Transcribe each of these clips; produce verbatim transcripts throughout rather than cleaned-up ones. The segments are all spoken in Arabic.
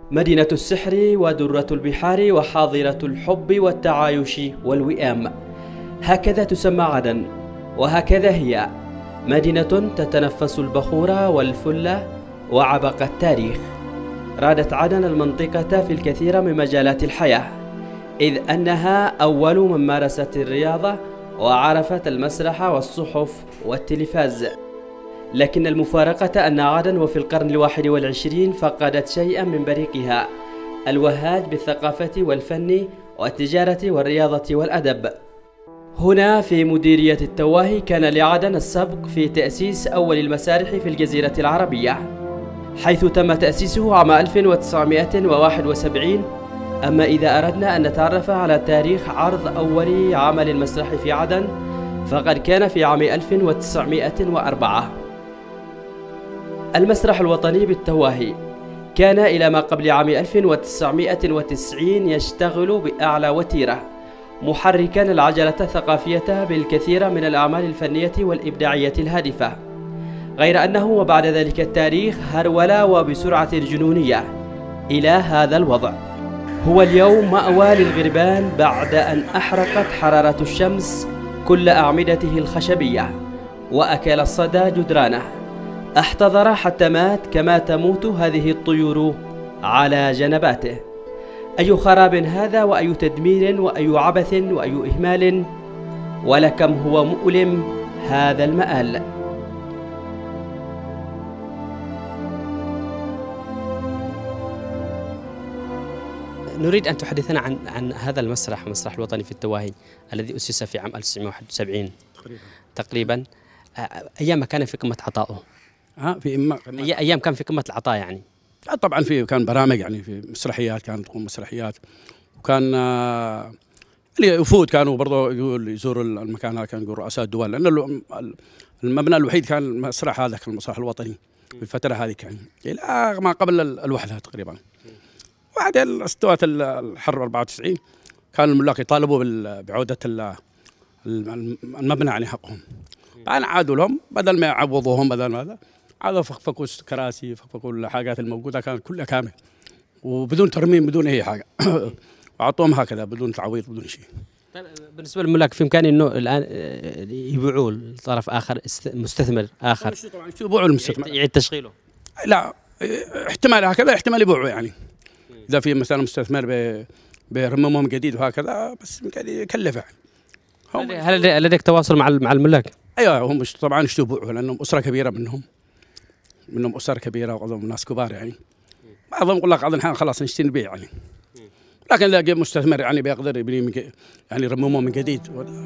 مدينة السحر ودرة البحار وحاضرة الحب والتعايش والوئام، هكذا تسمى عدن، وهكذا هي مدينة تتنفس البخور والفل وعبق التاريخ. رادت عدن المنطقة في الكثير من مجالات الحياة، إذ أنها أول من مارست الرياضة وعرفت المسرح والصحف والتلفاز. لكن المفارقة أن عدن وفي القرن الواحد والعشرين فقدت شيئا من بريقها الوهاج بالثقافة والفن والتجارة والرياضة والأدب. هنا في مديرية التواهي كان لعدن السبق في تأسيس أول المسارح في الجزيرة العربية، حيث تم تأسيسه عام ألف وتسعمائة وواحد وسبعين. أما إذا أردنا أن نتعرف على تاريخ عرض أول عمل مسرح في عدن فقد كان في عام ألف وتسعمائة وأربعة. المسرح الوطني بالتواهي كان إلى ما قبل عام ألف وتسعمائة وتسعين يشتغل بأعلى وتيرة، محركا العجلة الثقافية بالكثير من الأعمال الفنية والإبداعية الهادفة، غير أنه وبعد ذلك التاريخ هرول وبسرعة جنونية إلى هذا الوضع. هو اليوم مأوى للغربان بعد أن أحرقت حرارة الشمس كل أعمدته الخشبية وأكل الصدى جدرانه، احتضر حتى مات كما تموت هذه الطيور على جنباته. أي خراب هذا، وأي تدمير، وأي عبث، وأي إهمال، ولكم هو مؤلم هذا المآل. نريد أن تحدثنا عن عن هذا المسرح، المسرح الوطني في التواهي الذي أسس في عام ألف وتسعمائة وواحد وسبعين تقريبا. تقريبا أيام ما كان في قمة عطائه. ها في إما أيام كان في قمة العطاء يعني. طبعا في كان برامج، يعني في مسرحيات، كانت تقوم مسرحيات، وكان اللي وفود كانوا برضه يقول يزوروا المكان هذا، كان يقول رؤساء الدول، لأن المبنى الوحيد كان المسرح هذا، كان المسرح الوطني في الفترة هذه، كان إلى ما قبل الوحدة تقريبا. بعدين استوت الحرب أربعة وتسعين، كان الملاك يطالبوا بعودة المبنى يعني حقهم، بعدين عادوا لهم بدل ما يعوضوهم، بدل ما هذا عادوا فكفكوا الكراسي، فكفكوا الحاجات الموجودة، كانت كلها كامل وبدون ترميم، بدون أي حاجة وأعطوهم هكذا بدون تعويض بدون شيء. بالنسبة للملاك في إمكانه إنه الآن يبيعوه لطرف آخر، مستثمر آخر طبعا يبيعوا المستثمر يعيد تشغيله؟ لا، احتمال هكذا، احتمال يبيعوا يعني إذا في مثلا مستثمر بيرممهم جديد وهكذا، بس يكلف يعني. هل لديك تواصل مع مع الملاك؟ ايوه، هم طبعا يشتبوا لانهم اسره كبيره، منهم منهم اسر كبيره وعندهم ناس كبار يعني. بعضهم يقول لك بعض الحين خلاص نشتري نبيع يعني، لكن اذا جاء مستثمر يعني بيقدر يبني يعني يرممهم من جديد.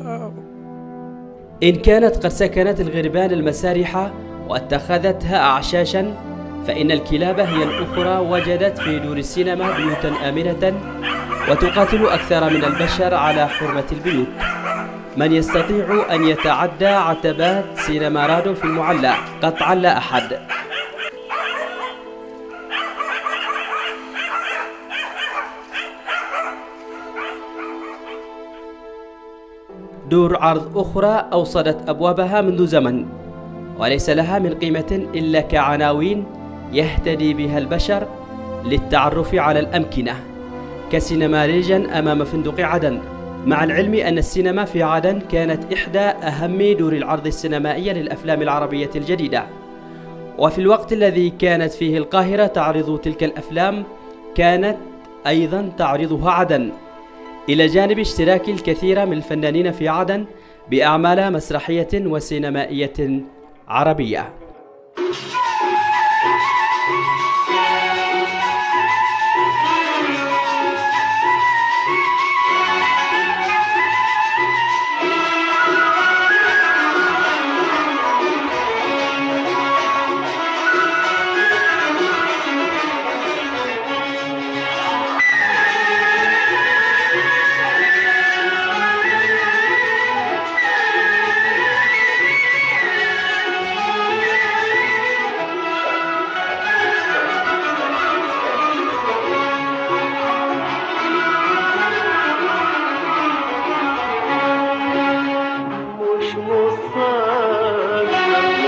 إن كانت قد سكنت الغربان المسارح واتخذتها أعشاشا، فإن الكلاب هي الأخرى وجدت في دور السينما بيوتا آمنة وتقاتل أكثر من البشر على حرمة البيوت. من يستطيع أن يتعدى عتبات سينما رادو في المعلى؟ قطعا لا أحد. دور عرض أخرى أوصدت أبوابها منذ زمن، وليس لها من قيمة إلا كعناوين يهتدي بها البشر للتعرف على الأمكنة، كسينما ريجن أمام فندق عدن، مع العلم أن السينما في عدن كانت إحدى أهم دور العرض السينمائية للأفلام العربية الجديدة. وفي الوقت الذي كانت فيه القاهرة تعرض تلك الأفلام كانت أيضا تعرضها عدن، إلى جانب اشتراك الكثير من الفنانين في عدن بأعمال مسرحية وسينمائية عربية.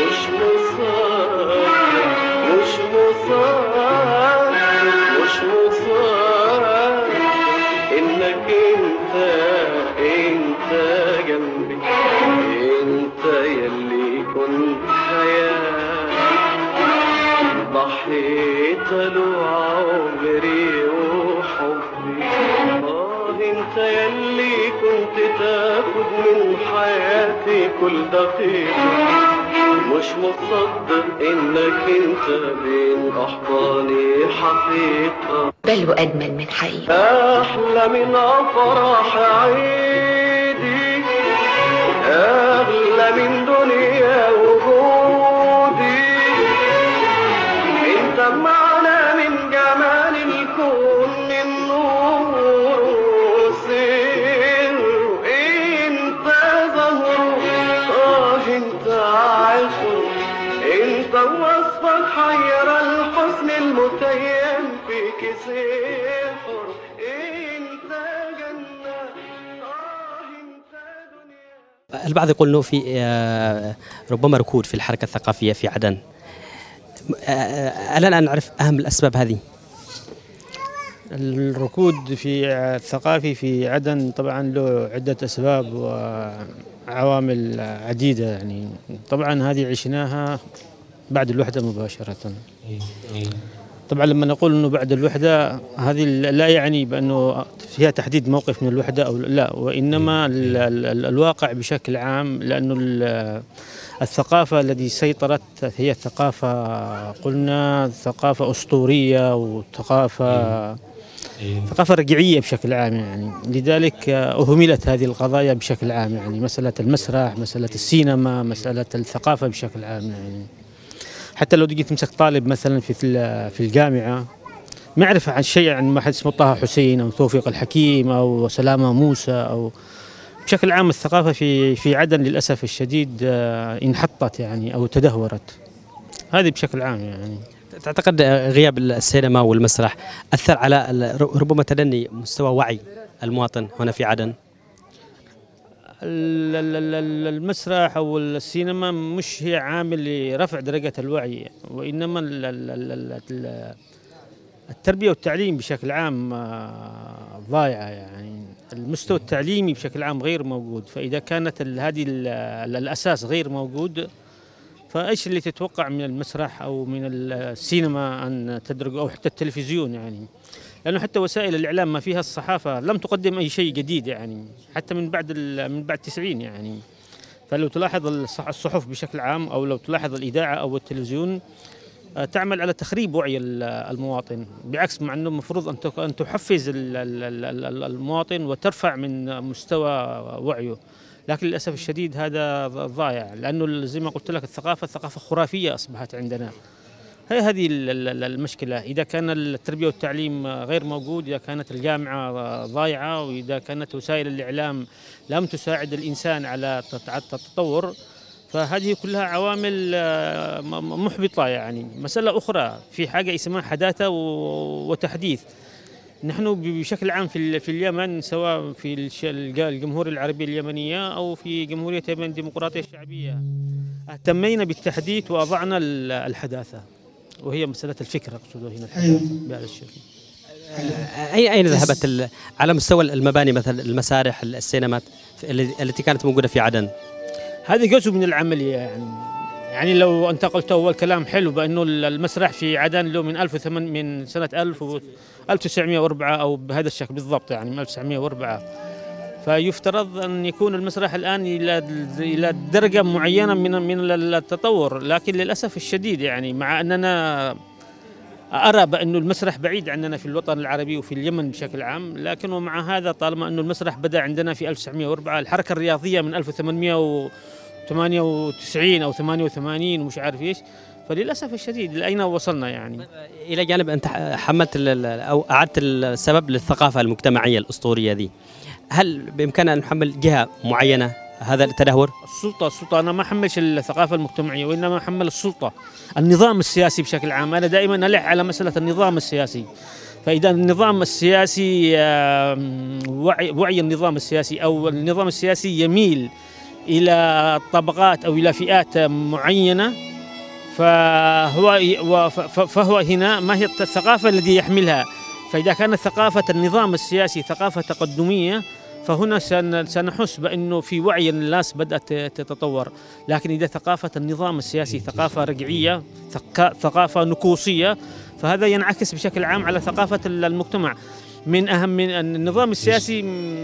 مش كن خيال، ضحيت له عمري وحبي. آه انت يلي كنت تاخد من حياتي كل دقيقة، مش مصدق انك انت بين احضاني حقيقة، بل وأجمل من حقيقة. احلى من افراح عيدي، اغلى من دنيا وجودي. انت معنا من جمال الكون، من نور وسر، انت زهر، اه انت عاشر، انت وصفك حير الحسن المتيم فيك سحر، انت جنة، اه انت دنيا. البعض يقول انه في ربما ركود في الحركه الثقافيه في عدن. الان أن نعرف اهم الاسباب هذه. الركود في الثقافي في عدن طبعا له عدة أسباب وعوامل عديدة، يعني طبعا هذه عشناها بعد الوحدة مباشرة. طبعا لما نقول أنه بعد الوحدة هذه لا يعني بأنه فيها تحديد موقف من الوحدة أو لا، وإنما ال ال الواقع بشكل عام، لأنه الثقافة التي سيطرت هي ثقافة قلنا ثقافة أسطورية وثقافة ثقافة رجعية بشكل عام، يعني لذلك أهملت هذه القضايا بشكل عام، يعني مسألة المسرح، مسألة السينما، مسألة الثقافة بشكل عام. يعني حتى لو تجي تمسك طالب مثلا في في الجامعة ما يعرف عن شيء عن ما حد اسمه طه حسين أو توفيق الحكيم أو سلامة موسى، أو بشكل عام الثقافة في في عدن للأسف الشديد انحطت يعني أو تدهورت، هذه بشكل عام. يعني تعتقد غياب السينما والمسرح أثر على ربما تدني مستوى وعي المواطن هنا في عدن؟ المسرح أو السينما مش هي عامل لرفع درجة الوعي، وإنما التربية والتعليم بشكل عام ضايعة، يعني المستوى التعليمي بشكل عام غير موجود. فإذا كانت هذه الأساس غير موجود، فايش اللي تتوقع من المسرح او من السينما ان تدرج او حتى التلفزيون؟ يعني لانه حتى وسائل الاعلام ما فيها الصحافه لم تقدم اي شيء جديد، يعني حتى من بعد من بعد تسعين. يعني فلو تلاحظ الصحف بشكل عام او لو تلاحظ الاذاعه او التلفزيون تعمل على تخريب وعي المواطن، بعكس مع انه المفروض ان ان تحفز المواطن وترفع من مستوى وعيه، لكن للأسف الشديد هذا ضايع، لأنه زي ما قلت لك الثقافة ثقافة خرافية أصبحت عندنا. هي هذه المشكلة، إذا كان التربية والتعليم غير موجود، إذا كانت الجامعة ضايعة، وإذا كانت وسائل الإعلام لم تساعد الإنسان على التطور، فهذه كلها عوامل محبطة. يعني مسألة أخرى، في حاجة اسمها حداثة وتحديث. نحن بشكل عام في في اليمن، سواء في الجمهورية العربية اليمنية أو في جمهورية اليمن الديمقراطية الشعبية، اهتمينا بالتحديث وأضعنا الحداثة، وهي مسألة الفكر أقصد هنا الحداثة بهذا الشكل. أي أين ذهبت على مستوى المباني مثل المسارح السينمات التي كانت موجودة في عدن؟ هذه جزء من العملية. يعني يعني لو أنت قلت أول كلام حلو بأنه المسرح في عدن له من ألف وثمانمائة من سنة ألف وتسعمائة وأربعة أو بهذا الشكل بالضبط، يعني من ألف وتسعمائة وأربعة. فيفترض أن يكون المسرح الآن إلى إلى درجة معينة من من التطور، لكن للأسف الشديد يعني مع أننا أرى بأن المسرح بعيد عننا في الوطن العربي وفي اليمن بشكل عام، لكن ومع هذا طالما أن المسرح بدأ عندنا في ألف وتسعمائة وأربعة، الحركة الرياضية من ألف وثمانمائة وثمانية وتسعين أو ثمانية وثمانين ومش عارف إيش، فللأسف الشديد لأين وصلنا؟ يعني إلى جانب أنت حملت أو أعدت السبب للثقافة المجتمعية الأسطورية ذي، هل بإمكاننا أن نحمل جهة معينة هذا التدهور؟ السلطة السلطة أنا ما أحملش الثقافة المجتمعية، وإنما أحمل السلطة، النظام السياسي بشكل عام. أنا دائما ألح على مسألة النظام السياسي. فإذا النظام السياسي وعي, وعي النظام السياسي أو النظام السياسي يميل إلى طبقات أو إلى فئات معينة، فهو فهو هنا ما هي الثقافة التي يحملها. فإذا كانت ثقافة النظام السياسي ثقافة تقدمية، فهنا سنحس بأنه في وعي الناس بدأت تتطور. لكن إذا ثقافة النظام السياسي ثقافة رجعية، ثقافة نكوصية، فهذا ينعكس بشكل عام على ثقافة المجتمع. من أهم من النظام السياسي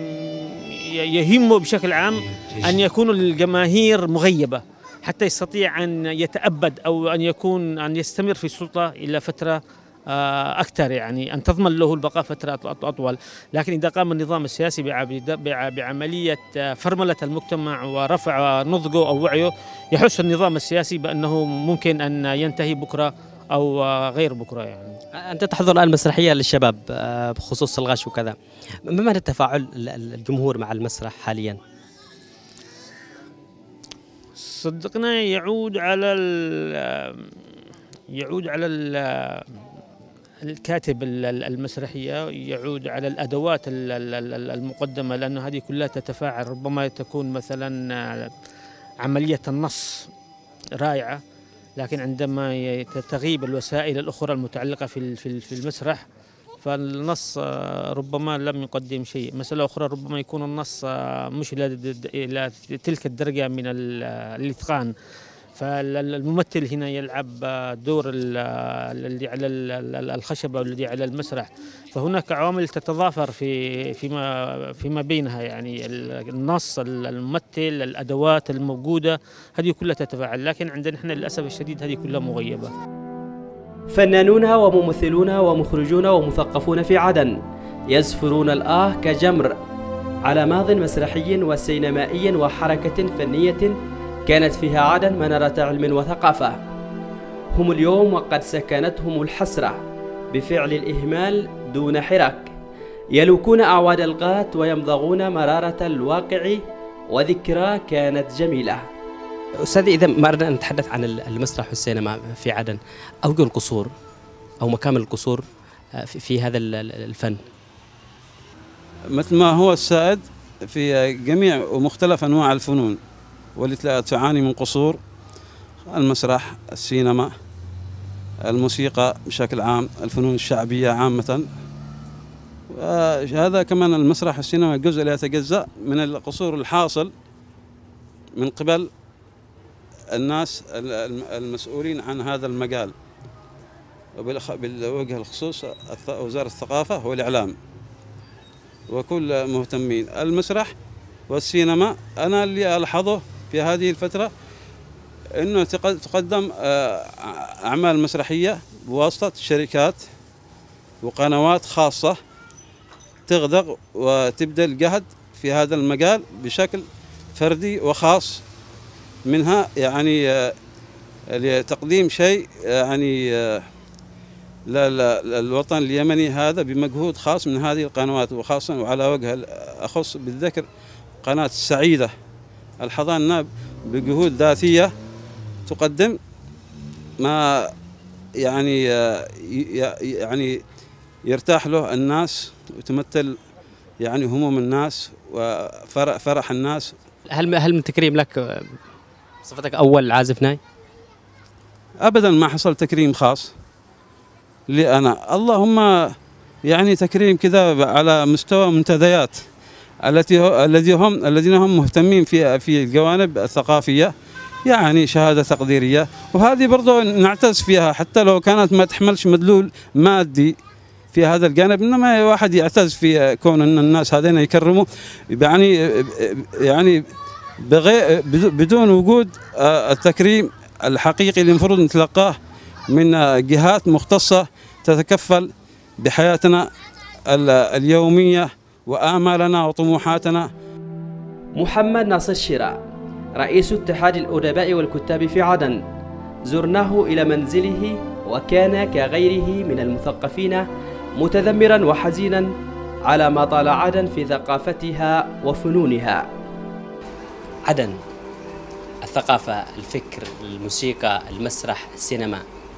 يهمه بشكل عام أن يكون الجماهير مغيبة حتى يستطيع أن يتأبد أو أن يكون أن يستمر في السلطة إلى فترة أكثر، يعني أن تضمن له البقاء فترة أطول. لكن إذا قام النظام السياسي بعملية فرملة المجتمع ورفع نضجه أو وعيه، يحس النظام السياسي بأنه ممكن أن ينتهي بكرة أو غير بكرة. يعني أنت تحضر الآن مسرحية للشباب بخصوص الغش وكذا، ما مدى تفاعل الجمهور مع المسرح حاليا؟ صدقنا يعود على يعود على الكاتب المسرحية، يعود على الأدوات المقدمة، لأن هذه كلها تتفاعل. ربما تكون مثلا عملية النص رائعة، لكن عندما تغيب الوسائل الأخرى المتعلقة في في المسرح فالنص ربما لم يقدم شيء. مسألة أخرى ربما يكون النص مش إلى تلك الدرجة من الإتقان، فالممثل هنا يلعب دور الذي على الخشبة والذي على المسرح. فهناك عوامل تتضافر في فيما فيما بينها، يعني النص، الممثل، الأدوات الموجودة، هذه كلها تتفاعل. لكن عندنا احنا للأسف الشديد هذه كلها مغيبة. فنانون وممثلون ومخرجون ومثقفون في عدن يزفرون الآه كجمر على ماض مسرحي وسينمائي وحركة فنية كانت فيها عدن منارة علم وثقافة. هم اليوم وقد سكنتهم الحسرة بفعل الإهمال دون حراك، يلوكون أعواد الغات ويمضغون مرارة الواقع وذكرى كانت جميلة. أستاذي، إذا ما أردنا أن نتحدث عن المسرح والسينما في عدن، أوجه القصور أو مكامن القصور في هذا الفن؟ مثل ما هو السائد في جميع ومختلف أنواع الفنون والتي تعاني من قصور: المسرح، السينما، الموسيقى بشكل عام، الفنون الشعبية عامة. هذا كمان المسرح والسينما جزء لا يتجزأ من القصور الحاصل من قبل الناس المسؤولين عن هذا المجال، وبالوجه الخصوص وزارة الثقافة والإعلام وكل مهتمين. المسرح والسينما أنا اللي ألحظه في هذه الفترة أنه تقدم أعمال مسرحية بواسطة شركات وقنوات خاصة تغدق وتبذل جهد في هذا المجال بشكل فردي وخاص، منها يعني لتقديم شيء يعني للوطن اليمني هذا بمجهود خاص من هذه القنوات، وخاصة وعلى وجه الأخص بالذكر قناة السعيدة الحضانة بجهود ذاتية تقدم ما يعني يعني يرتاح له الناس وتمثل يعني هموم الناس وفرح الناس. هل هل من تكريم لك صفتك أول عازف ناي؟ أبدا ما حصل تكريم خاص لي أنا، اللهم يعني تكريم كذا على مستوى منتديات التي الذي هم الذين هم مهتمين في في الجوانب الثقافية، يعني شهادة تقديرية، وهذه برضو نعتز فيها حتى لو كانت ما تحملش مدلول مادي في هذا الجانب، إنما واحد يعتز في كون أن الناس هذين يكرموا يعني يعني بغير بدون وجود التكريم الحقيقي اللي المفروض نتلقاه من جهات مختصة تتكفل بحياتنا اليومية وآمالنا وطموحاتنا. محمد ناصر الشراء رئيس اتحاد الأدباء والكتاب في عدن، زرناه إلى منزله وكان كغيره من المثقفين متذمرا وحزينا على ما طال عدن في ثقافتها وفنونها. عدن، الثقافة، الفكر، الموسيقى، المسرح، السينما،